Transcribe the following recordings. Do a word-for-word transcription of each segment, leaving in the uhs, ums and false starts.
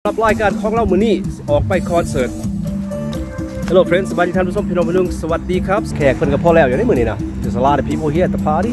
รับรายการของเรามือนี้ออกไปคอนเสิร์ต Hello friends สวัสดีท่านผู้ชมพี่น้องพี่นุ่งสวัสดีครับแขกคนกับพ่อแล้วอยู่ในมือนี้นะ There's a lot of people here at the party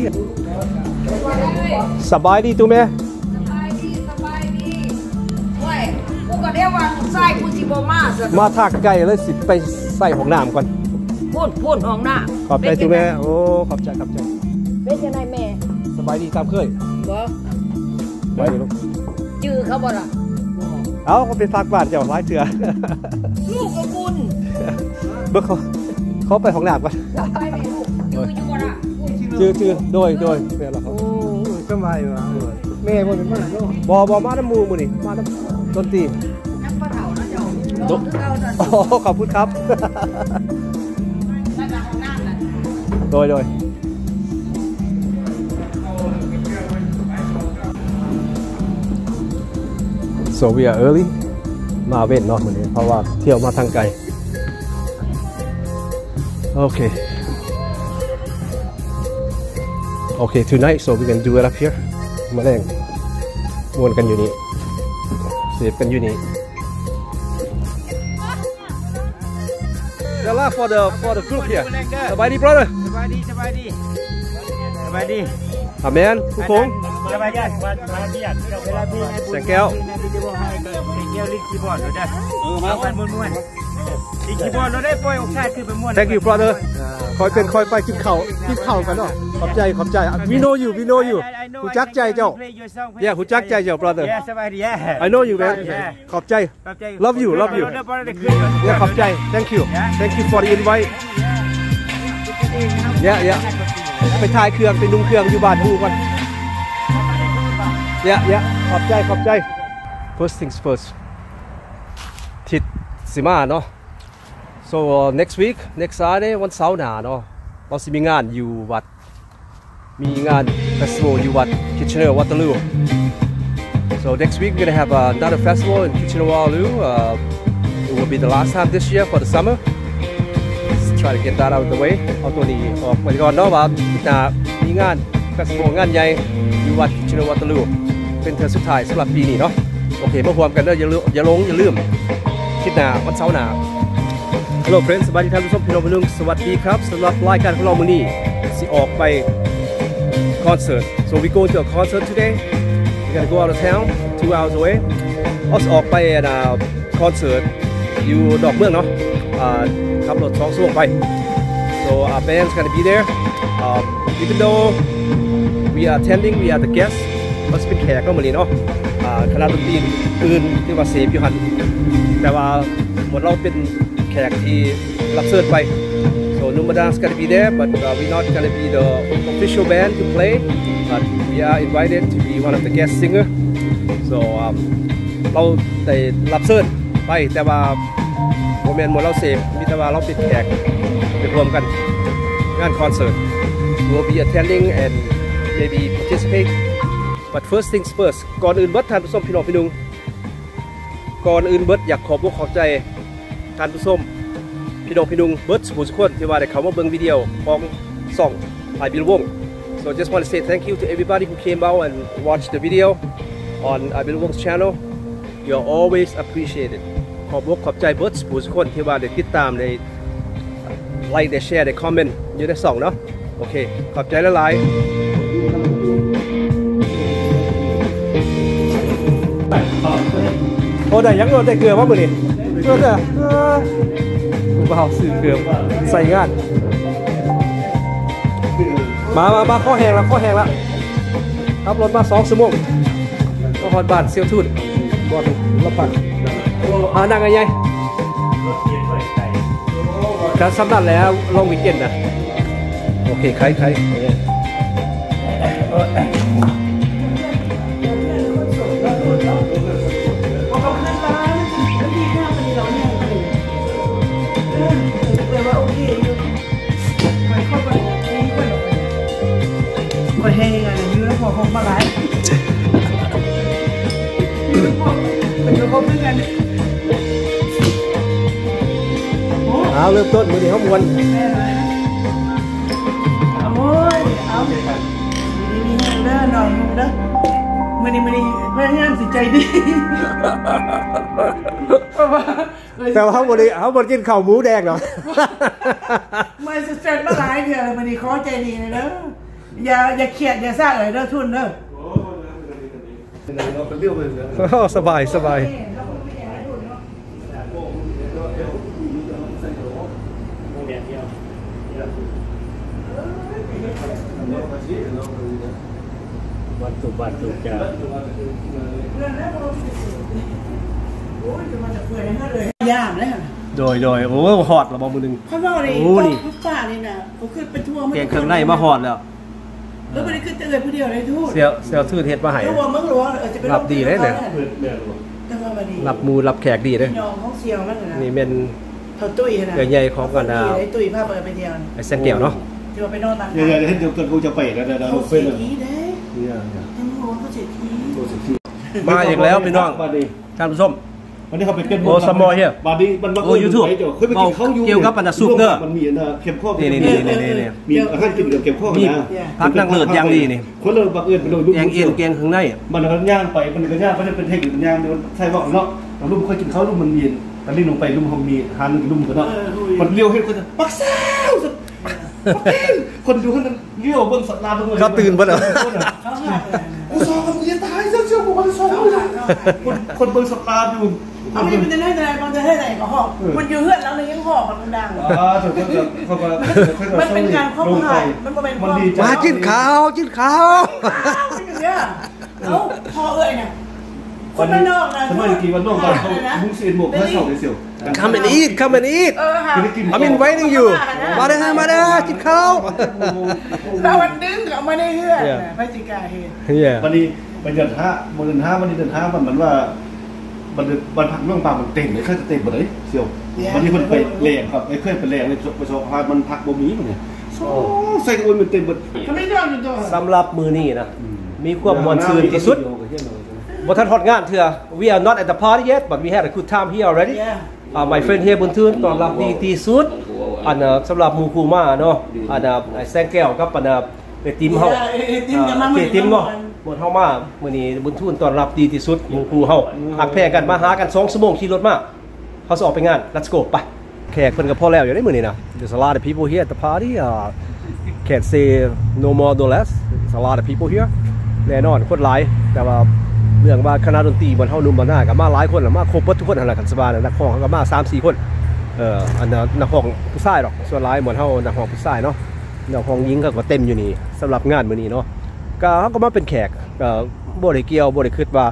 สบายดีตู้แม่สบายดีสบายดีเว้ยกูก็เรียกว่าใส่กูจิโบมามาทักไก่เลยสิไปใส่ห้องน้ำก่อนพูดพูดห้องน้ำขอบใจตู้แม่โอ้ขอบใจขอบใจเป็นยังไงแม่สบายดีตามเคยบ่สบายดีลูกจื้อเขาบ่ล่ะเอาเขาไปทักบ้านเจ้าร้ายเถื่อลูกกับคุณเบิ่งเขาเขาไปห้องน้ำก่อนไปแม่ลูกจื้ออยู่บ่ล่ะจื้อจื้อโดยโดยแม่ละครับโอ้สบายว่ะแม่บ่ได้มาเนาะบ่บ่มาน้ำมูมื้อนี้มาน้ำดนตรีนักปะเฒ่านะเจ้าโอ้ขอบคุณครับโดยโดยSo we are early มาเว้นเนาะมื้อนี้เพราะว่าเที่ยวมาทางไกลโอเคโอเค tonight so we can do it up here มาแรงมวนกันอยู่นี่เสพกันอยู่นี่ The last for the for the group here สบายดี brother สบายดีสบายดีสบายดีอาเมนผู้คงสบายดีสบายดีเวลาพี่ให้แสงแก้วแก้วลิกคีย์บอร์ดเราได้เออมากันม้วนๆลิกคีย์บอร์ดเราได้ปล่อยออกชาติคือไปม้วน Thank you brother คอยเป็นคอยไปกินข้าวกินข้าวกันเนาะขอบใจขอบใจ We know you we know you หูจักใจเจ้า Yeah หูจักใจเจ้า brother I know you man ขอบใจ Love you love you Yeah ขอบใจ Thank you Thank you for the invite Yeah yeah ไปถ่ายเครื่องไปนุ่งเครื่องอยู่บ้านผู้ก่อนYeah yeah ขอบใจขอบใจ First things first ทิศสิมาเนาะ so uh, next week next Saturday วันเสาร์หน้าเนาะเราสิมีงานอยู่วัดมีงาน festival อยู่วัด Kitchener Waterloo so next week we're gonna have uh, another festival in Kitchener Waterloo uh, it will be the last time this year for the summer let's try to get that out of the way เอาตัวนี้ออกไปก่อนเนาะว่าจะมีงาน festival งานใหญ่อยู่วัด Kitchener Waterloo เป็นเทอมสุดท้ายสำหรับปีนี้เนาะโอเคมาพร้อมกันเด้ออย่าลืมอย่าลงอย่าลืมคิดหน้าวันเสาร์หน้า Hello friends สวัสดีท่านผู้ชมพี่น้องพี่นุ่งสวัสดีครับสำหรับรายการของเรามื้อนี้สิออกไปคอนเสิร์ต so we go to a concert today we gotta go out of town two hours away เราสิออกไปนะคอนเสิร์ตอยู่ดอกเมืองเนาะขับรถสองชั่วโมงไป so our band's gonna be there um, even though we are attending we are the guests เราสิเป็นแขกก็มื้อนี้เนาะคณะดนตรีอื่นที่ว่าเสพอยู่หันแต่ว่าหมดเราเป็นแขกที่รับเชิญไป so Numadan's gonna be there but uh, we're not gonna be the official band to play but we are invited to be one of the guest singer so um, เราได้รับเชิญไปแต่ว่าโมเมนต์หมดเราเสพมีแต่ว่าเราเป็นแขกไปรวมกันงานคอนเสิร์ต we'll be attending and maybe participate but first things first ก่อนอื่นเบิดท่านผู้ชมพี่น้องพี่นุ่งก่อนอื่นเบิดอยากขอบอกขอบใจท่านผู้ชมพี่น้องพี่นุ่งเบิดผู้ทุกคนที่ว่าได้เข้ามาเบิ่งวิดีโอของส่องไอบิลวง so just want to say thank you to everybody who came out and watched the video on ไอบิลวง channel you're always appreciated ขอบอกขอบใจเบิดผู้ทุกคนที่ว่าได้ติดตามได้ไลค์ได้แชร์ได้คอมเมนต์อยู่ในส่องเนาะโอเคขอบใจหลายๆโอ้ได้ยังโดนได้เกลือว่ามือนี่เกลือเนี่ยกูเบาสื่อเกลือใส่งานมามามาข้อแห้งแล้วข้อแห้งแล้วขับรถมาสองชั่วโมงก็ฮอดบ้านเซียวทุนบอลรับปันมานั่งไงยัยการสำนักแล้วลงวิกเก็นนะโอเคใครใครไปให้อะไรยื้อพอคงมาหลายเป็นตัวคบด้วยกันเอาเริ่มต้นมือเดียวมวนโอ้ยเอาดีๆเด้อหน่อยเด้อมื่อนี้มื่อนี้พยายามสิใจดีแต่ว่าเขาบริเขาบริกินข้าวหมูแดงหรอไม่สุดใจมาหลายเถื่อนมื่อนี้ขอใจดีเลยเด้ออย่าอย่าเครียดอย่าซ่าเลยเด้อทุนเด้อสบายสบายวันสุวันสุจะย่ามเลยโดยโดยโอ้หอดระบมือหนึ่งเขาบอกเลยเขาฝ่านี่นะเขาขึ้นไปทั่วเก่งเครื่องในมาหอดแล้วแล้วไม่ได้ขึ้นเตือนผู้เดียวเลยทุกเซลเซลทื่อเทศมาให้รับดีเลยเนี่ยรับมูรับแขกดีเลยนี่เป็นตุ้ยนะใหญ่ของกันนะไอ้ตุ้ยพาไปเที่ยวไอ้แซงเกี่ยวเนาะเที่ยวไปนอนบ้านเดี๋ยวเดี๋ยวเดี๋ยวเกิดกูจะไปแล้วเดี๋ยวเราเศรษฐีเด้เนี่ยทั้งโลกก็เศรษฐีมาอีกแล้วพี่น้องท่านผู้ชมวันนี้เขาไปเป็นโอ้สมอเฮียบาดีมันมาโอ้ยูทูบเคยไปกินข้าวยูเกี่ยวกับปันซุปเนอร์มันมีนะเข็มข้อนี่นี่นี่นี่นี่มีอาหารกินกับเข็มข้อนะพักนั่งเลือดยังดีนี่คนเราบังเอิญไปโดนลูกแกงเอ็นแกงข้างในมันก็ย่างไปมันก็ย่างไม่ได้เป็นเทคนิคย่างเดี๋ยวใช่บอกเนาะลูกเคยกินข้าวลูกมันมีตอนนี้ลงไปลูกเขามีทานลูกกันเนาะมันเลี้ยวให้คนปักแซวคนดูคนนั้นเลี้ยวเบิ้งสัตว์ลาเบิ้งเขาตื่นปะเนาะกูซ้อมกับมึงจะตายเชี่ยวๆกูมันซ้อมคนคนเบิ้งสัตว์ลาดูเอาไม่เป็นจะได้แต่มันจะให้ไหนก็หอบมันอยู่เฮือนแล้วเลยยังหอบมันดังอ่าถูกต้องเขาก็มันเป็นการครอบครัวมันเป็นมากินข้าวกินข้าวเนี่ยเขาพอเอ้ยเนี่ยคนไม่นอกนะทำไมกี่วันนอกกันเขามุ้งเสียนหมวกให้เสาเลยเสียว Come and eat Come and eat I'm inviting you มาเด้อมาเด้อกินข้าวแล้ววันนึงเขาไม่ได้เฮือนพฤศจิกาเห็นวันนี้วันเดือนห้าวันเดือนห้าวันนี้เดือนห้ามันเหมือนว่าวันวันพักเรื่องปากมันเต็มเลยเคยจะเต็มหมดเลยเสียววันนี้มันไปแรงครับไอ้เคยไปแรงเลยประสบความมันพักบ่มีมันเนี่ยใส่กระอุนมันเต็มหมดสำหรับมือนี้นะมีความมวลซื่นที่สุดบ่ทันฮอดงานเถื่อ we are not at the party yet but we had a good time here already uh, my friend here บนทืนตอนรับดีที่สุดอันน่ะสำหรับหมู่คู่มาเนาะอันน่ะไอ้แซงแก้วกับอันน่ะไอ้ติมเฮาไอ้ติมเนาะบนเฮามามื้อนี้บนทืนตอนรับดีที่สุดหมู่คู่เฮาหักแพงกันมาหากันสองชั่วโมงขี่รถมาเขาสิออกไปงาน let's go ไปแขกเพิ่นก็พอแล้วอยู่ในมื้อนี้นะ there's a lot of people here at the party uh, can't say no more no less there's a lot of people here แน่นอนคนหลายแต่ว่าเรื่องว่าคณะดนตรีบนเฮานุ่มบนหน้ากับมาหลายคนมาครบทุกคนหั่นล่ะกันสบายนักร้องก็มา สามสี่ คนเอ่ออันนักร้องผู้ชายหรอกส่วนหลายเหมือนเฮานักร้องผู้ชายเนาะนักร้องหญิงก็เต็มอยู่นี่สำหรับงานมื้อนี้เนาะก็เฮาก็มาเป็นแขกก็บ่ได้เกี่ยวบ่ได้คิดว่า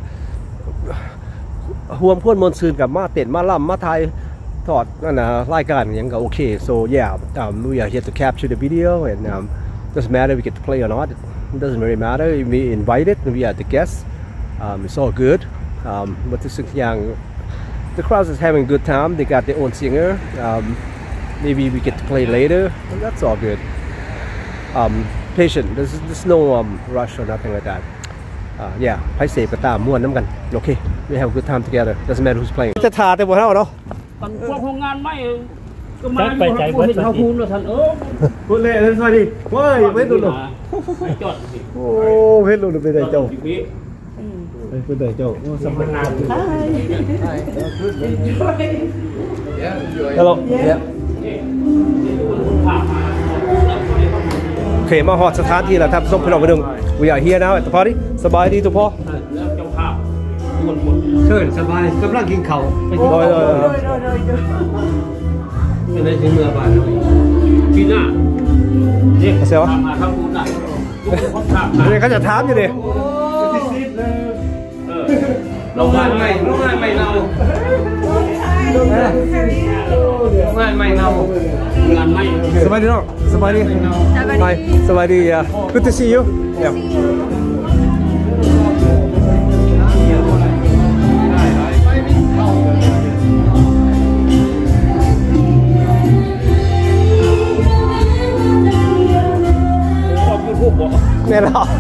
ร่วมคนมนต์ซื่นกับมาเต้นมาล่ำมาถ่ายทอดนั่นน่ะรายการหยังก็โอเค so yeah um, we are here to capture the video and um, doesn't matter if we get to play or not it doesn't really matter if we invited we are the guests Um, it's all good. Um, but this young, the crowd is having a good time. They got their own singer. Um, maybe we get to play later. That's all good. Um, patient. There's, there's no um, rush or nothing like that. Uh, yeah, ไปเสพกันตามม่วนน้ำกัน Okay, we have a good time together. Doesn't matter who's playing. จะทาแต่บ่เฮาเนาะตอนพวกโรงงานไม่ก็มาอยู่เห็นเฮาพูนแล้วท่านเออพูดเลยสวัสดีเฮ้ยเฮ็ดดูจอดโอ้เฮ็ดดูไปได้เจ้าไปไปได้เจ้าสำนักงาน Hello yeah โอเคมาฮอดสถานที่แล้วครับส่งพี่น้องไปนึง We are here now at the party สบายดีทุกพ่อเชิญสบายกำลังกินข้าวไปกินข้าวเป็นในเมืองบ้านปีหน้าเด็กเสียวมาทำบุญได้เด็กเขาจะถามอยู่ดิโรงงานใหม่โรงงานใหม่เราโรงงานใหม่เรางานใหม่สบายดีเนาะสบายดีไปสบายดี yeah good to see you yeahแน่นอน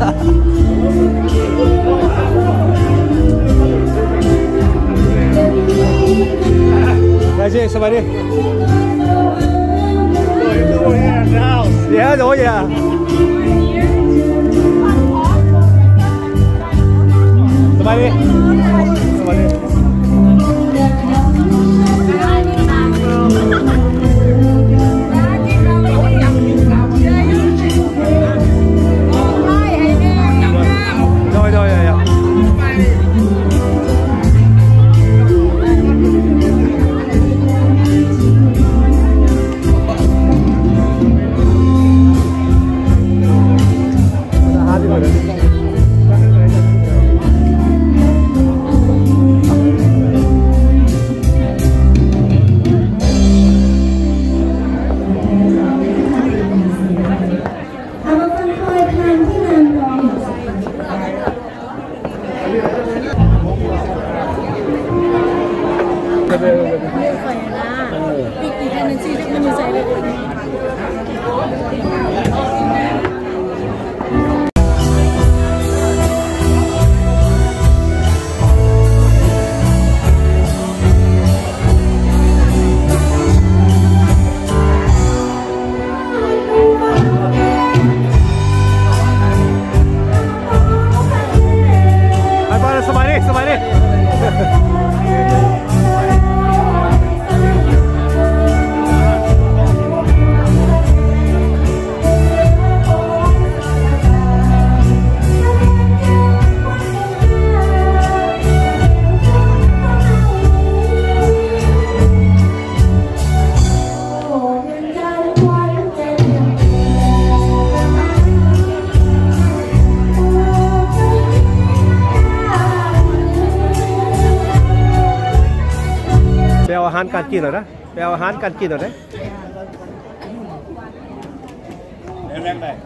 ไงเจ๊สบายดี Yeah, oh yeah. บายดีสบายดีโดยโดยเลยอ่ะสบายดีสบายดีไปเอาอาหารการกินหน่อยนะไปเอาอาหารการกินหน่อยนะแรงๆได้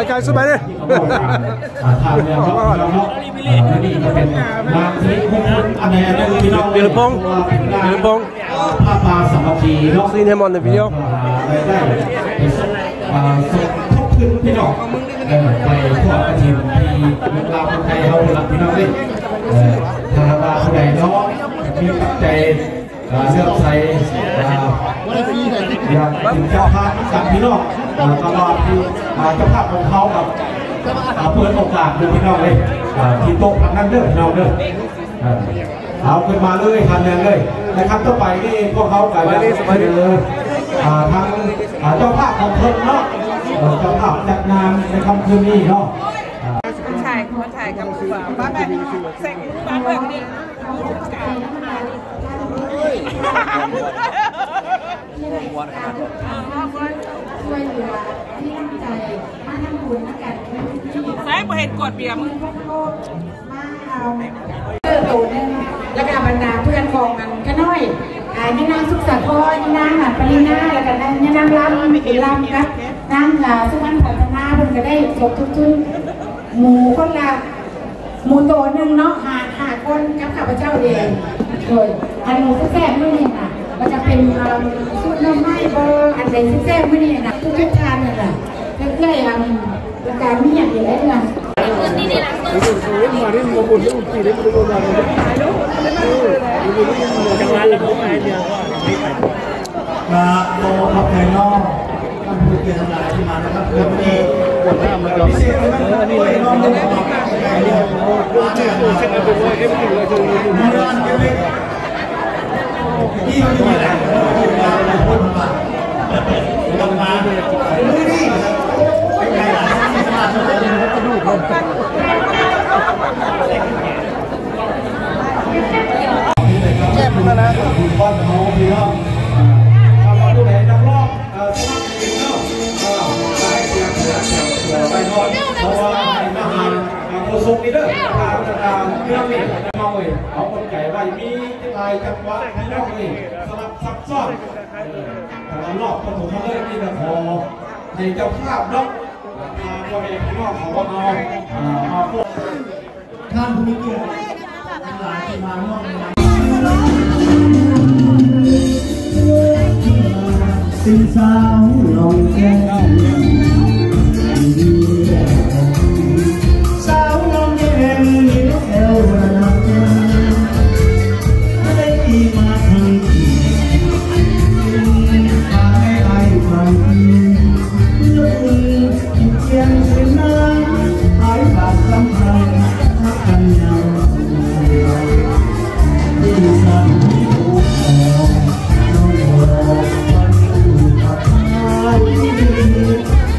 ใจสบายเลยทางเนี่ยเขาเราเนาะนี่ก็เป็นงานที่อันไหนอันนึงพี่น้องเดือนพงเดือนพงผ้าป่าสามัคคีเนาะซีนเฮมอนในวิดีโอได้สมทบทุนพี่น้องไปทอดกระถิ่นที่ลาวคนไทยเขาหลักพี่น้องดิทางลาวคนใดเนาะมีปัจจัยเสื้อใส่อยากถึงเจ้าภาพกับพี่น้องตลอดที่เจ้าภาพของเขากับเปิดโอกาสดูพี่น้องเลยที่โต๊ะนั่นเด้อพี่น้องเด้อเอาขึ้นมาเลยทันเดินเลยนะครับต่อไปนี่พวกเขากับเลยทางเจ้าภาพของเพิ่นเนาะเจ้าภาพจัดงานในค่ำคืนนี้เนาะคนถ่ายคนถ่ายกับผู้บ่าวบ้านแบบเซ็งบ้านแบบนี้ช่วยเหลือที่ตั้งใจมาทำบุญนักการใช้ประเห็นกดเบียร์มึงมาเอาเพื่อโตนึงแล้วก็บรรดาเพื่อนกองกันก็น้อยอ่ายนางสุขสันต์พ่อยนางหัดปรินาแล้วก็ยนางลำเป็นลำครับนางสุวรรณพัฒนาเพิ่นก็ได้จบทุนหมู่คนละหมู่โตนึงเนาะหาหาคนกับข้าพเจ้าเองโดยอันหมู่แซ่บๆมื้อนี้น่ะก็จะเป็นสูตรน้ำไม้เบอร์อันใดแซ่บๆมื้อนี้น่ะทุกๆทานนั่นแหละเพื่อๆอันการมีอย่างอยู่ได้เดือนมาโตขับไทยนอกท่านผู้เกียรติทั้งหลายที่มานะครับเพื่อนนี้ปวดหน้ามันพิเศษเลยนะนี่เลยน้องเลยนี่ว่าเจอเช็คกันตัวเอฟซีเลยเจอมาเรื่องกันเลยที่เขาอยู่ไหนมาพูดมาลงมาดูดิไปไหนที่มาสมัยนี้ก็ดูคนกันแก้ปัญหาคือบ้านเขาพี่น้องดูแลนักร้องสมัครเองเนาะไปเสียงเพื่อเสียงเพื่อไปนอนเพราะว่าในมหาโคศกนี่เด้อทางทางเรื่องนี้น้องเอ้ยเอาคนไก่ไว้มีลายจังหวะให้น้องเอ้ยสลับซับซ้อนแต่ละรอบปฐมฤกษ์นี่ก็พอในเจ้าภาพเนาะทางพ่อแม่พี่น้องของเรามาพวกท่านผู้มีเกียรติทั้งหลายที่มาร่วมงานสิ่งสาวลงแก้มสาวลงแก้มยิ้มเอวระดับได้มาทั้งทีพาให้ไอ้ฟังลุ่นเพียงเป็นน้ำไอ้บาดสำคัญทักกันยาวที่สั่งที่ถูกต้องน้องบอกวันอยู่กับใคร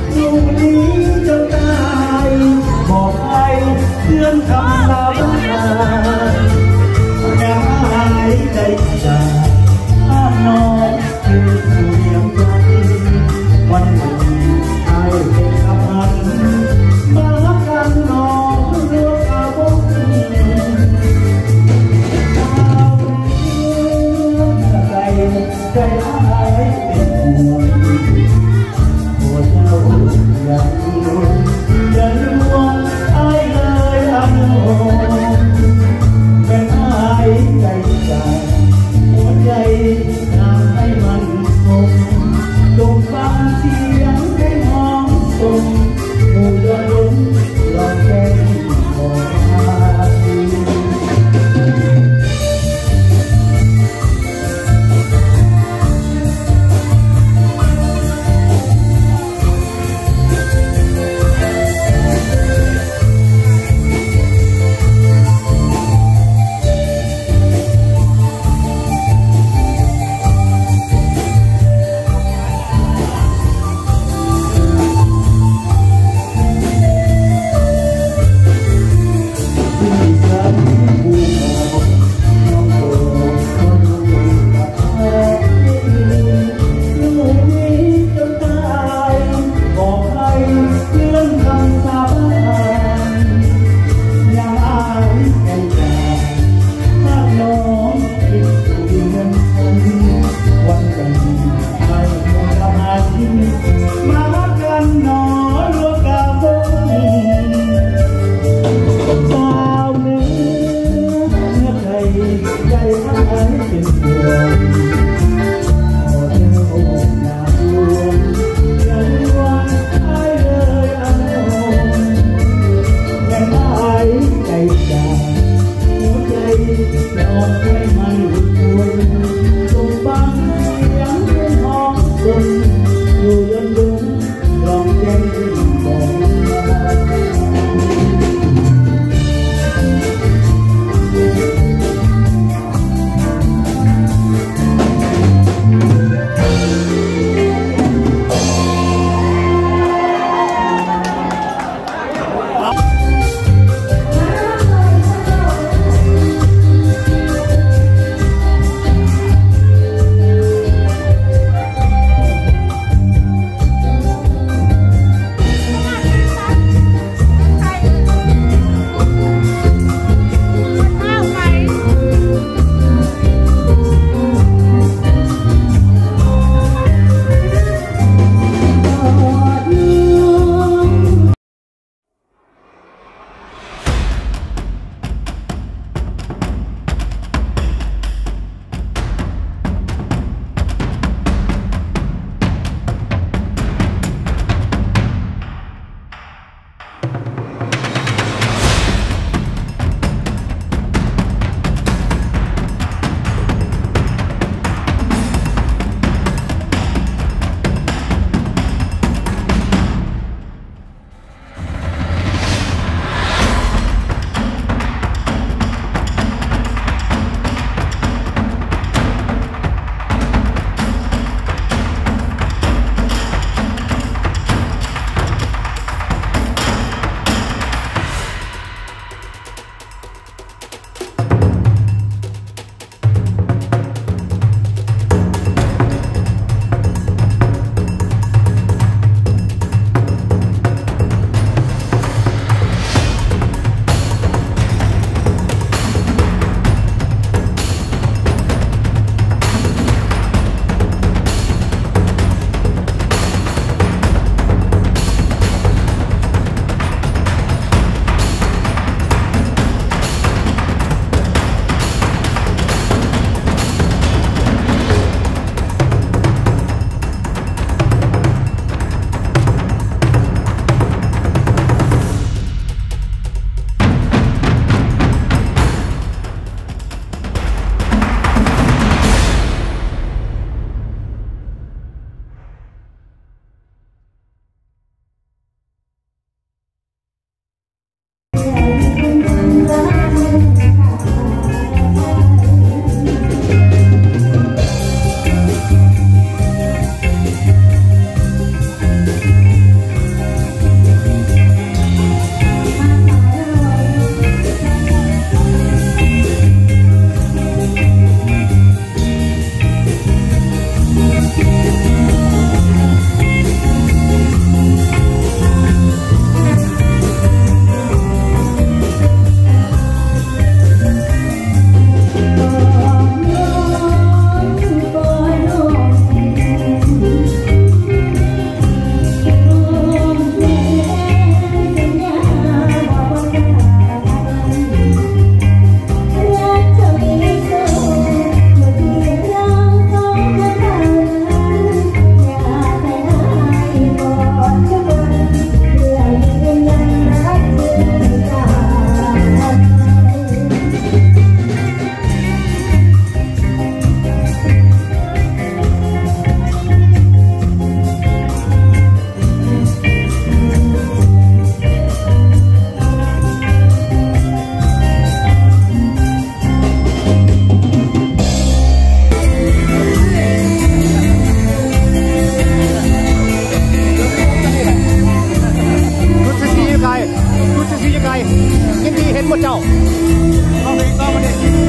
บ่เจ้าลองเพลงต่อมาดิ